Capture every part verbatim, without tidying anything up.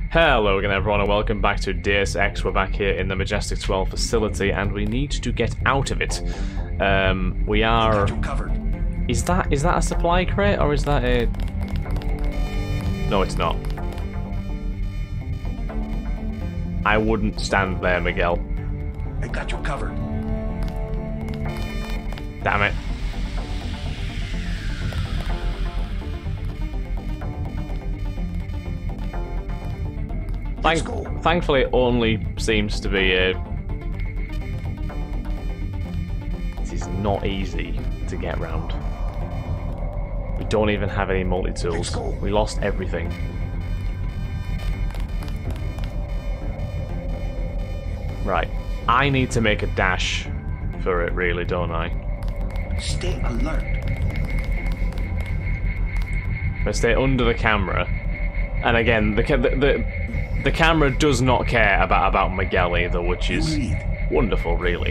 Hello again everyone and welcome back to Deus Ex. We're back here in the M J twelve facility and we need to get out of it. Um, we are... Is that is that a supply crate or is that a... No, it's not. I wouldn't stand there, Miguel. I got you covered. Damn it. Thank thankfully, it only seems to be a... This is not easy to get round. We don't even have any multi-tools. We lost everything. Right. I need to make a dash for it, really, don't I? Stay alert. If I stay under the camera, and again, the the the, the camera does not care about about Miguel either, which is wonderful, really.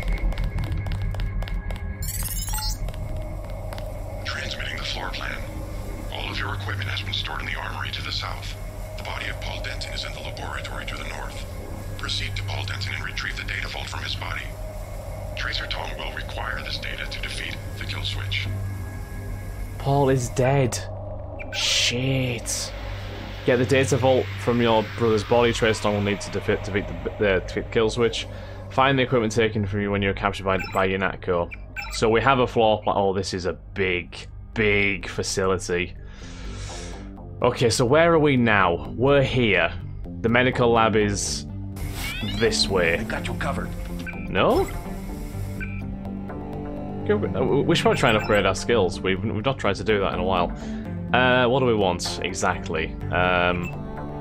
Transmitting the floor plan. All of your equipment has been stored in the armory to the south. The body of Paul Denton is in the laboratory to the north. Proceed to Paul Denton and retrieve the data vault from his body. Tracer Tong will require this data to defeat the kill switch. Paul is dead. Shit. Get the data vault from your brother's body. Tracer Tong will need to defeat, defeat the, the, defeat the kill switch. Find the equipment taken from you when you're captured by, by Unatco. So we have a floor plan. Oh, this is a big, big facility. Okay, so where are we now? We're here. The medical lab is this way. I got you covered. No? We should probably try and upgrade our skills. We've, we've not tried to do that in a while. Uh, what do we want exactly? Um,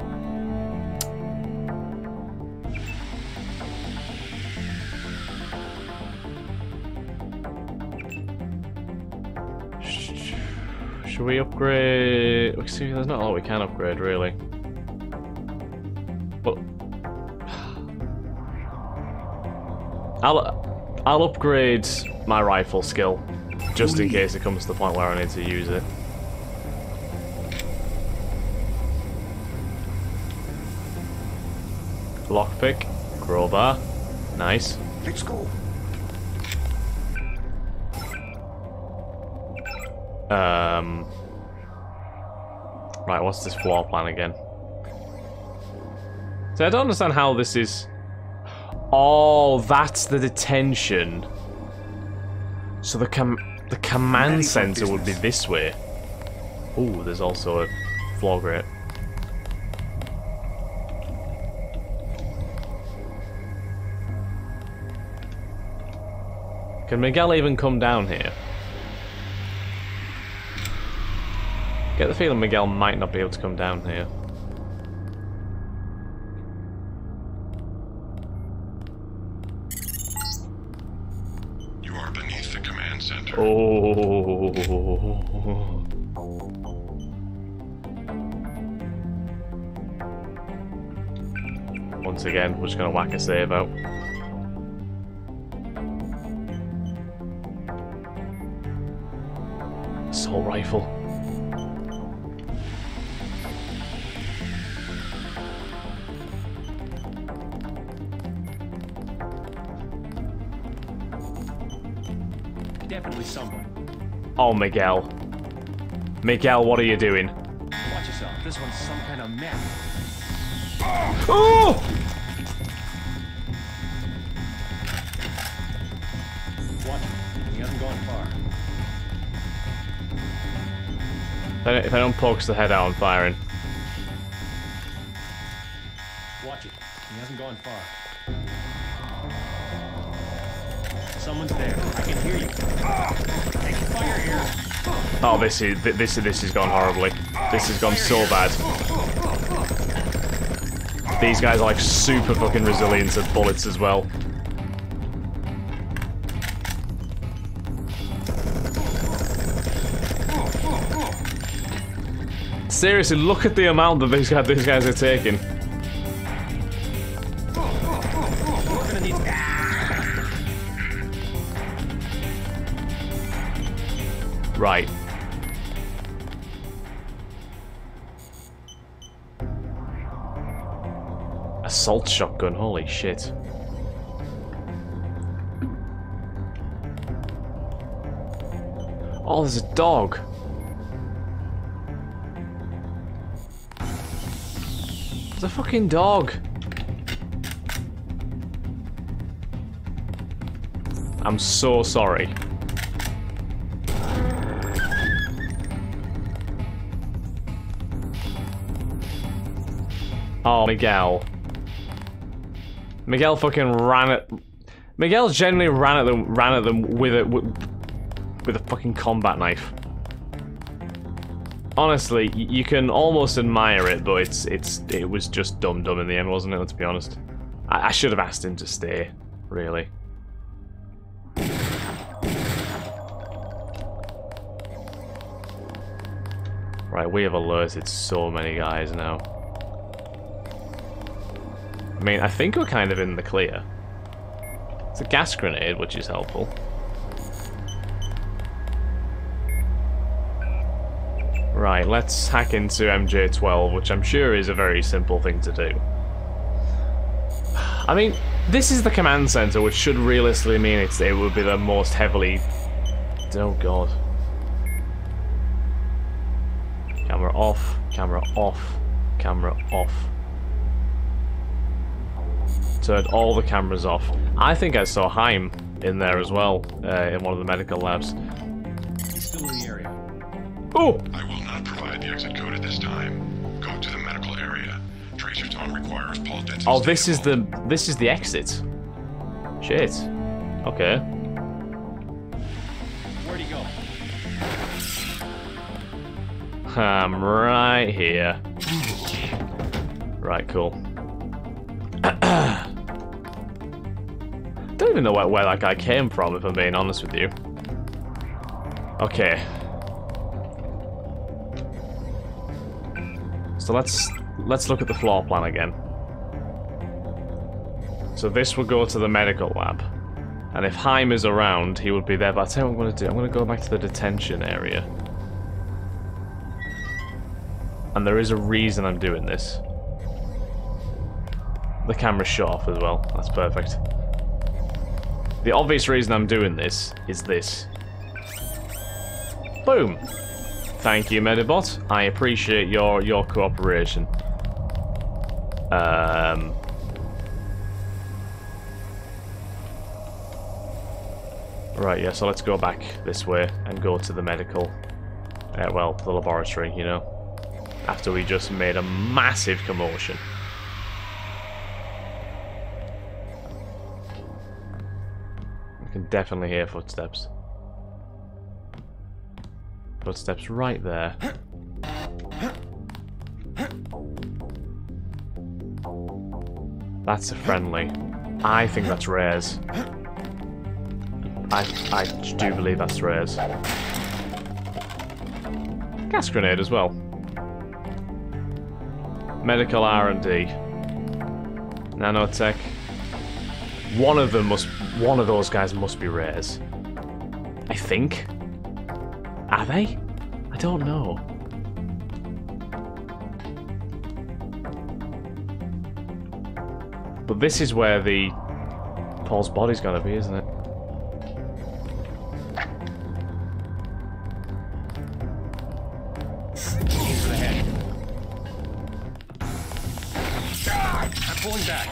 sh should we upgrade? See, there's not a lot we can upgrade really. But I'll I'll upgrade my rifle skill just in case it comes to the point where I need to use it. Lockpick, crowbar, nice. Let's go. Um. Right, what's this floor plan again? So I don't understand how this is. Oh, that's the detention. So the com the command center would be this way. Ooh, there's also a floor grate. Can Miguel even come down here? Get the feeling Miguel might not be able to come down here. You are beneath the command center. Oh. Once again, we're just gonna whack a save out. Assault rifle. Definitely someone. Oh, Miguel. Miguel, what are you doing? Watch yourself. This one's some kind of mess. Oh! Watch him. He hasn't gone far. If I don't poke the head out, I'm firing. Watch it. He hasn't gone far. Someone's there. I can hear you. Take fire here. Oh, this is this this has gone horribly. This has gone so bad. These guys are like super fucking resilient to bullets as well. Seriously, look at the amount that these guys, these guys are taking. Right. Assault shotgun, holy shit. Oh, there's a dog. There's a fucking dog. I'm so sorry. Oh, Miguel. Miguel fucking ran at... Miguel genuinely ran at them, ran at them with a, with a fucking combat knife. Honestly, you can almost admire it, but it's, it's, it was just dumb dumb in the end, wasn't it, let's be honest. I, I should have asked him to stay, really. Right, we have alerted so many guys now. I mean, I think we're kind of in the clear. It's a gas grenade, which is helpful. Right, let's hack into M J twelve, which I'm sure is a very simple thing to do. I mean, this is the command center, which should realistically mean it's, it would be the most heavily... Oh god. Camera off, camera off, camera off. Turned all the cameras off. I think I saw Haim in there as well, uh, in one of the medical labs. He's still in the area. Oh! I will not provide the exit code at this time. Go to the medical area. Tracer tone requires Paul Denton's Oh, this is data the this is the exit. Shit. Okay. Where'd he go? I'm right here. Right, cool. Don't even know where, where that guy came from, if I'm being honest with you. Okay. So let's let's look at the floor plan again. So this will go to the medical lab. And if Haim is around, he would be there. But I'll tell you what I'm going to do. I'm going to go back to the detention area. And there is a reason I'm doing this. The camera's shut off as well. That's perfect. The obvious reason I'm doing this is this. Boom. Thank you, Medibot. I appreciate your your cooperation. Um. Right, yeah. So let's go back this way and go to the medical. Uh, well, the laboratory, you know. After we just made a massive commotion. I can definitely hear footsteps. Footsteps right there. That's a friendly. I think that's Rares. I, I do believe that's Rares. Gas grenade as well. Medical R and D. Nanotech. One of them must... One of those guys must be Rares. I think. Are they? I don't know. But this is where the... Paul's body's gonna be, isn't it? Pulling back.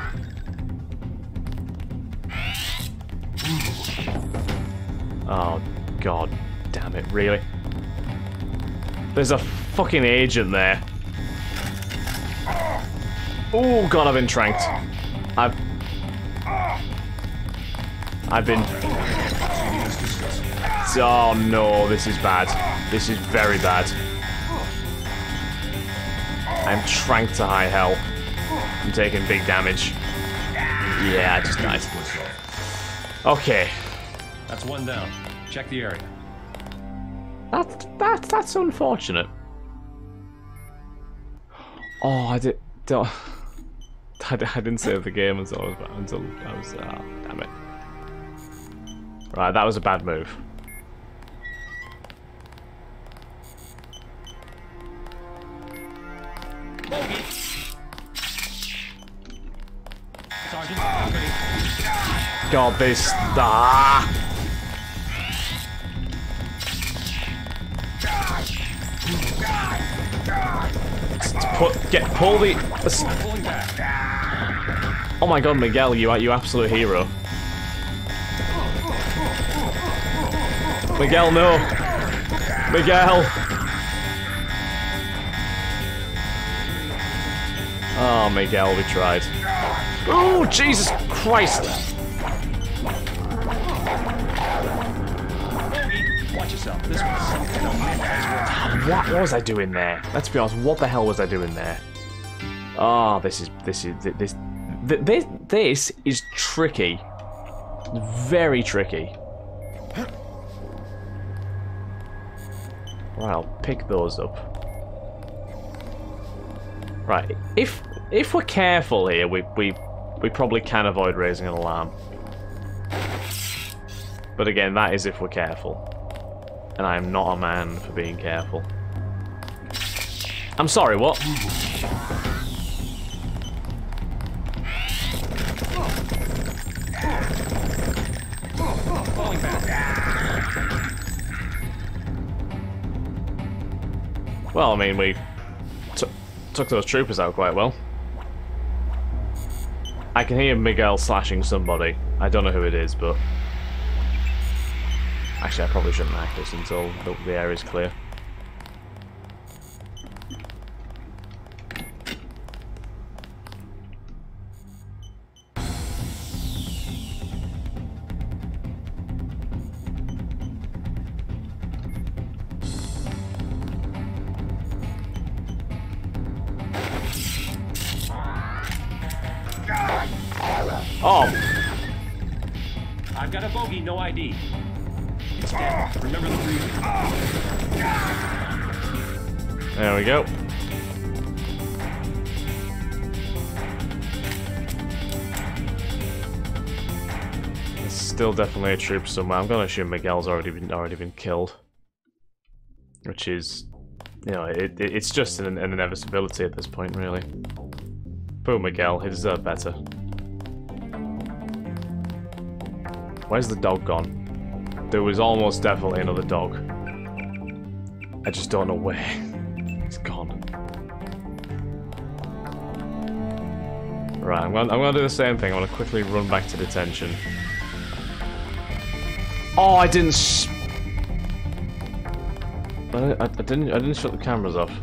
Oh, god damn it, really? There's a fucking agent there. Oh god, I've been tranked. I've... I've been... Oh no, this is bad. This is very bad. I'm tranked to high hell. I'm taking big damage. Yeah, I just died. Okay. That's one down. Check the area. That's that that's unfortunate. Oh, I did. Don't, I, I didn't save the game until I was until I was. Ah, damn it. Right, that was a bad move. god, this... Ah! Put, get, pull the... Oh my god, Miguel, you are you absolute hero. Miguel, no! Miguel! Oh, Miguel, we tried. Oh, Jesus Christ! Watch yourself. This one's some kind of man. What was I doing there? Let's be honest, what the hell was I doing there? Oh, this is... This is... This... This, this is tricky. Very tricky. Right, I'll pick those up. Right, if if we're careful here, we we we probably can avoid raising an alarm. But again, that is if we're careful. And I am not a man for being careful. I'm sorry, what? Well, I mean, we t took those troopers out quite well. I can hear Miguel slashing somebody. I don't know who it is, but... Actually, I probably shouldn't act this until the, the area's clear. Oh! I've got a bogey, no I D. It's dead. Remember the briefing. There we go. There's still definitely a troop somewhere. I'm gonna assume Miguel's already been already been killed, which is, you know, it, it it's just an, an inevitability at this point, really. Boom, Miguel. He deserved better. Where's the dog gone? There was almost definitely another dog. I just don't know where. It's gone. Right, I'm gonna, I'm gonna do the same thing. I'm gonna quickly run back to detention. Oh, I didn't. S I, I, I didn't. I didn't shut the cameras off.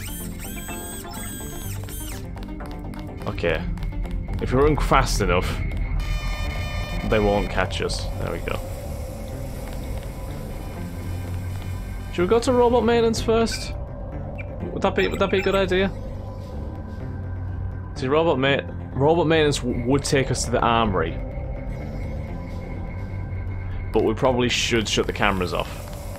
Okay. If we run fast enough, they won't catch us. There we go. Should we go to robot maintenance first? Would that be would that be a good idea? See, robot ma robot maintenance w would take us to the armory, but we probably should shut the cameras off.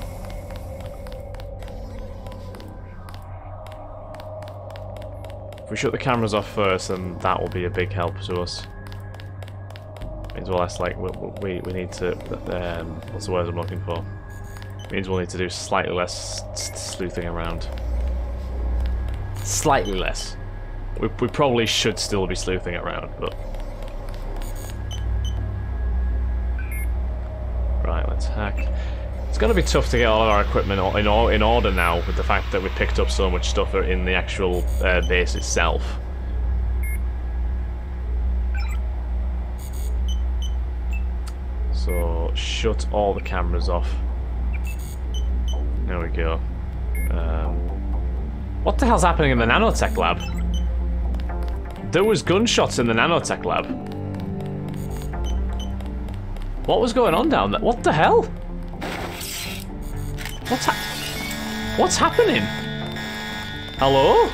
If we shut the cameras off first, then that will be a big help to us. Means well, that's like we we, we need to. Um, what's the word I'm looking for? Means we'll need to do slightly less sleuthing around. Slightly less. We, we probably should still be sleuthing around, but... Right, let's hack. It's going to be tough to get all of our equipment in, in order now, with the fact that we picked up so much stuff in the actual uh, base itself. So, shut all the cameras off. There we go. Um, what the hell's happening in the nanotech lab? There was gunshots in the nanotech lab. What was going on down there? What the hell? What's ha- What's happening? Hello?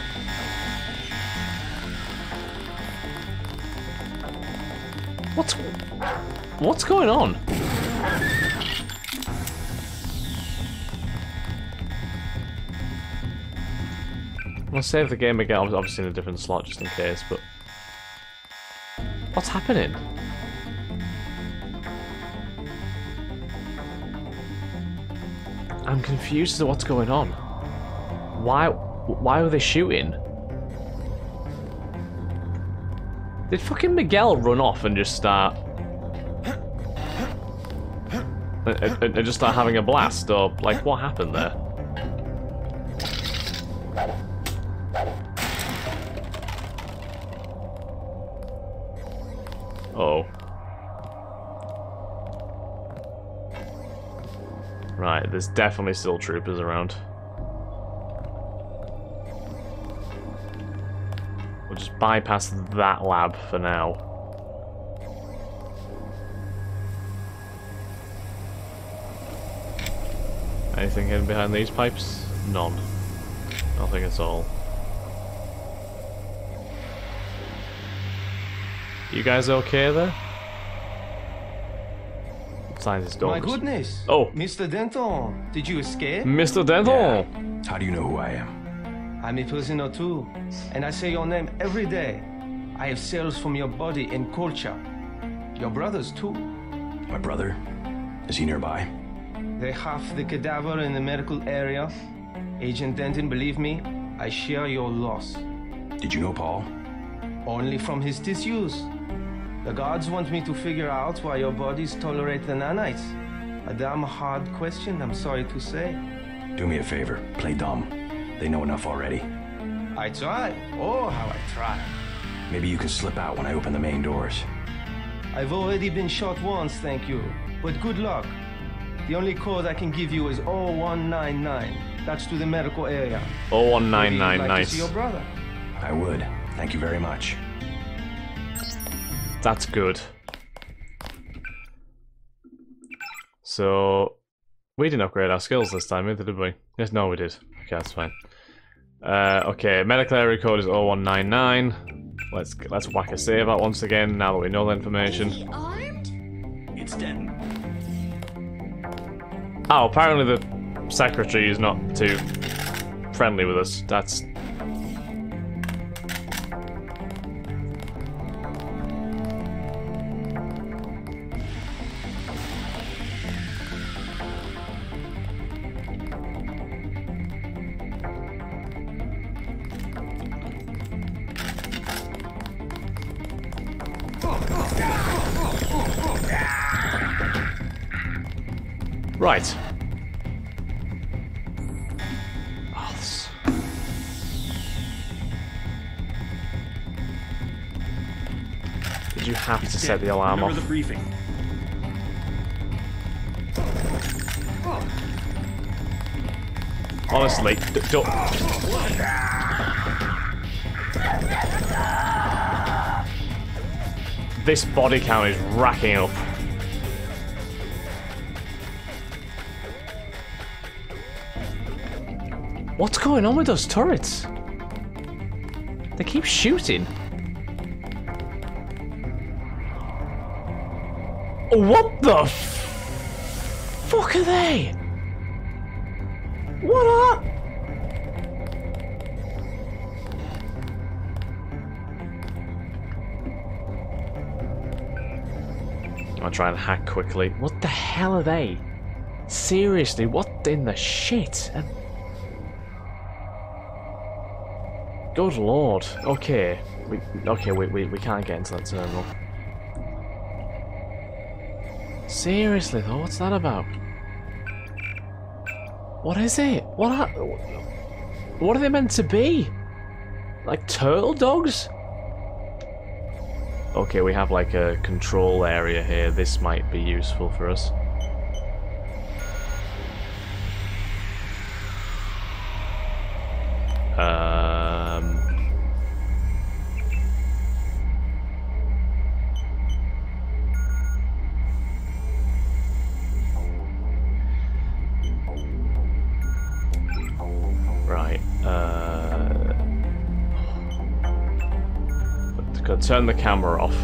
What's What's going on? I'll save the game again, obviously in a different slot just in case, but... What's happening? I'm confused as to what's going on. Why... Why were they shooting? Did fucking Miguel run off and just start... and, and just start having a blast, or like what happened there? Uh oh. Right, there's definitely still troopers around. We'll just bypass that lab for now. Anything hidden behind these pipes? None. Nothing at all. You guys okay there? Science dogs. My goodness. Oh. Mister Denton, did you escape? Mister Denton! Yeah. How do you know who I am? I'm a prisoner too, and I say your name every day. I have cells from your body and culture. Your brothers too. My brother? Is he nearby? They have the cadaver in the medical area. Agent Denton, believe me, I share your loss. Did you know Paul? Only from his tissues. The gods want me to figure out why your bodies tolerate the nanites. A damn hard question, I'm sorry to say. Do me a favor, play dumb. They know enough already. I try. Oh, how I try. Maybe you can slip out when I open the main doors. I've already been shot once, thank you. But good luck. The only code I can give you is oh one nine nine. That's to the medical area. oh one nine nine, Maybe you'd like nice. to see your brother. I would. Thank you very much. That's good. So, we didn't upgrade our skills this time either, did we? Yes, no we did. Okay, that's fine. Uh, okay, medical area code is oh one nine nine. Let's let's whack a save out once again, now that we know the information. Is he armed? It's Denton. Oh, apparently the secretary is not too friendly with us. That's... Right. Oh, this... Did you have to set the alarm Remember off? the briefing. Honestly, d don't... This body count is racking up. What's going on with those turrets? They keep shooting. What the f fuck are they? What are... I'll try and hack quickly. What the hell are they? Seriously, what in the shit? And... Good lord. Okay. We okay, we, we we can't get into that terminal. Seriously though, what's that about? What is it? What are what are they meant to be? Like turtle dogs? Okay, we have like a control area here. This might be useful for us. Um, right. Uh, gotta turn the camera off.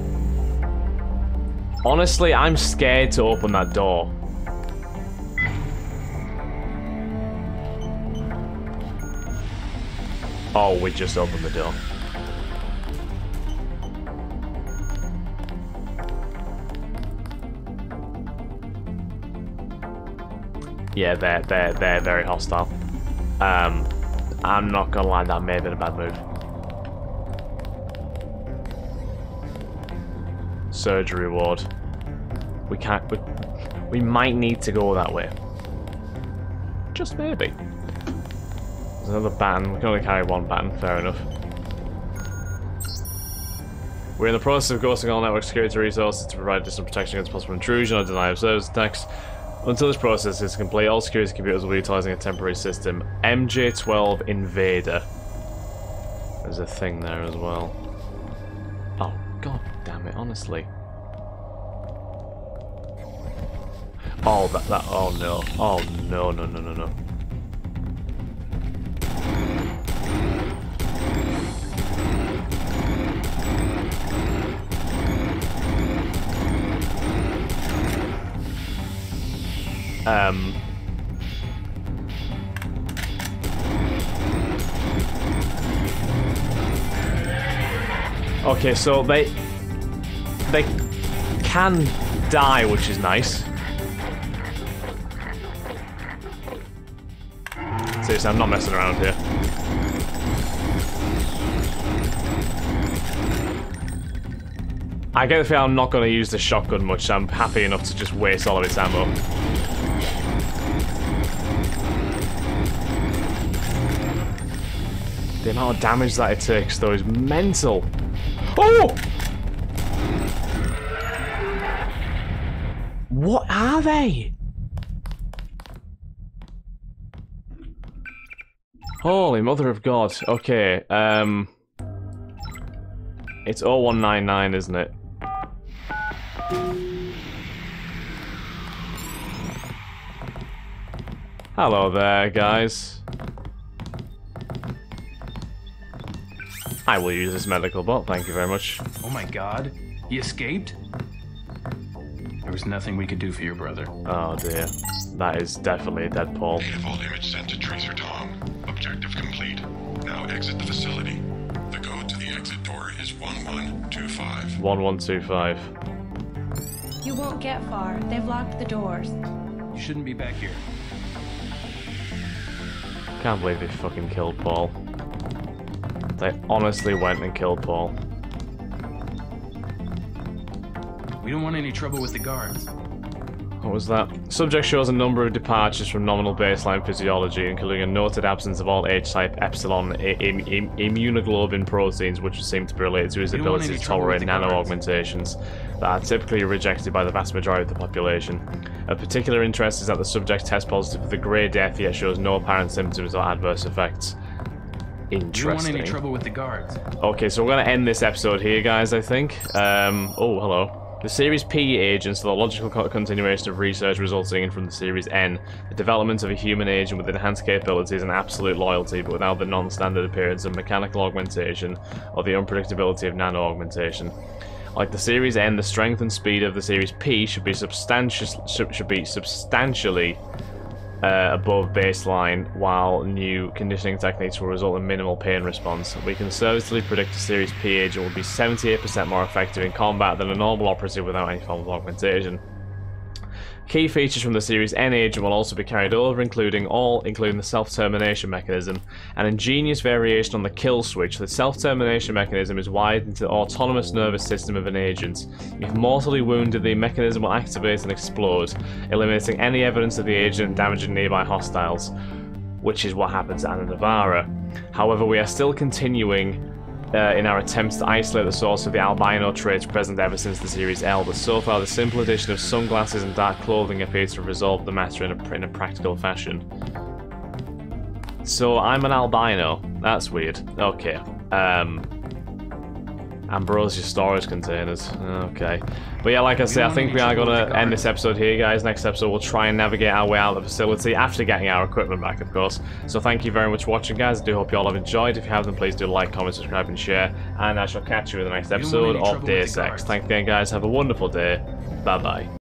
Honestly, I'm scared to open that door. Oh, we just opened the door. Yeah, they're they're they're very hostile. Um, I'm not gonna lie, that may have been a bad move. Surgery ward. We can't we, we might need to go that way. Just maybe. There's another baton. We can only carry one baton. Fair enough. We're in the process of ghosting all network security resources to provide additional protection against possible intrusion or denial of service attacks. Until this process is complete, all security computers will be utilizing a temporary system. M J twelve Invader. There's a thing there as well. Oh, god damn it, honestly. Oh, that, that, oh no. Oh no, no, no, no, no. Um... Okay, so they... They can die, which is nice. Seriously, I'm not messing around here. I get the feeling I'm not going to use the shotgun much, so I'm happy enough to just waste all of its ammo. The amount of damage that it takes, though, is mental. Oh! What are they? Holy mother of God. Okay, um... it's oh one nine nine, isn't it? Hello there, guys. I will use this medical bot, thank you very much. Oh my god, he escaped? There was nothing we could do for your brother. Oh dear. That is definitely a dead Paul. Data vault image sent to Tracer Tom. Objective complete. Now exit the facility. The code to the exit door is one one two five. one one two five. You won't get far. They've locked the doors. You shouldn't be back here. Can't believe they fucking killed Paul. They honestly went and killed Paul. We don't want any trouble with the guards. What was that? Subject shows a number of departures from nominal baseline physiology, including a noted absence of all H-type epsilon im im immunoglobulin proteins, which seem to be related to his ability to tolerate nano-augmentations that are typically rejected by the vast majority of the population. Of particular interest is that the subject tests positive for the Grey Death, yet shows no apparent symptoms or adverse effects. Interesting. You don't want any trouble with the guards. Okay, so we're going to end this episode here, guys, I think. Um, oh, hello. The Series P agents are the logical co continuation of research resulting in from the Series N, the development of a human agent with enhanced capabilities and absolute loyalty, but without the non-standard appearance of mechanical augmentation or the unpredictability of nano-augmentation. Like the Series N, the strength and speed of the Series P should be substantially should be substantially uh, above baseline, while new conditioning techniques will result in minimal pain response. We conservatively predict the Series P agent will be seventy-eight percent more effective in combat than a normal operative without any form of augmentation. Key features from the Series N agent will also be carried over, including all, including the self-termination mechanism, an ingenious variation on the kill switch. The self-termination mechanism is wired into the autonomous nervous system of an agent. If mortally wounded, the mechanism will activate and explode, eliminating any evidence of the agent and damaging nearby hostiles, which is what happened to Anna Navarra. However, we are still continuing Uh, in our attempts to isolate the source of the albino traits present ever since the Series L, but so far the simple addition of sunglasses and dark clothing appears to have resolved the matter in a, in a practical fashion. So I'm an albino. That's weird. Okay. Um, Ambrosia storage containers. Okay. But yeah, like I say, I think we are going to end this episode here, guys. Next episode, we'll try and navigate our way out of the facility after getting our equipment back, of course. So thank you very much for watching, guys. I do hope you all have enjoyed. If you have, then please do like, comment, subscribe, and share. And I shall catch you in the next episode of Deus Ex. Thanks again, guys. Have a wonderful day. Bye-bye.